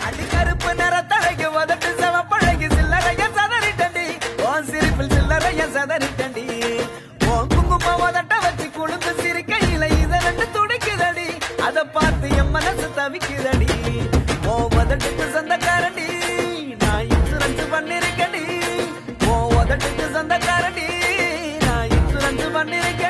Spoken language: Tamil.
அடி கருப்பு நிறத்தழகு உதட்டு சிவப்பழகு சில்லறைய சதறிட்டண்டி உன் சிரிப்பில் சில்லறைய சதறிட்டண்டி உன் குங்கும உதட்ட வச்சு குளுந்து சிரிக்கையில இத ரெண்டு துடிக்குதடி அதை பார்த்து என் மனசு தவிக்குதடி உன் உதட்டுக்கு சொந்தக்காரண்டி நான் இன்சூரன்ஸ் பண்ணிருக்கடி உன் உதட்டுக்கு சொந்தக்காரண்டி நான் இன்சூரன்ஸ் பண்ணிருக்கேன்